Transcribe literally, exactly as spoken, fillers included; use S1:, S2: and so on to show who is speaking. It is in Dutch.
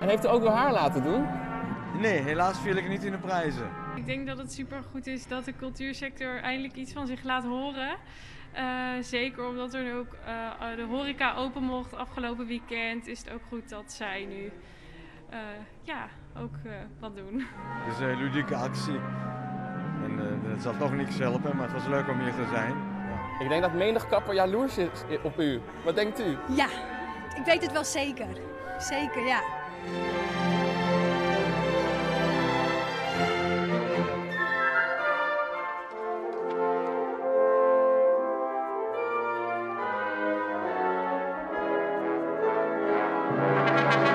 S1: En heeft u ook uw haar laten doen?
S2: Nee, helaas viel ik niet in de prijzen.
S3: Ik denk dat het supergoed is dat de cultuursector eindelijk iets van zich laat horen. Uh, zeker omdat er nu ook uh, de horeca open mocht afgelopen weekend, is het ook goed dat zij nu uh, ja, ook uh, wat doen.
S2: Het is een ludieke actie. En uh, het zal toch niks helpen, maar het was leuk om hier te zijn. Ja.
S1: Ik denk dat menig kapper jaloers is op u. Wat denkt u?
S4: Ja, ik weet het wel zeker. Zeker, ja.
S5: Thank you.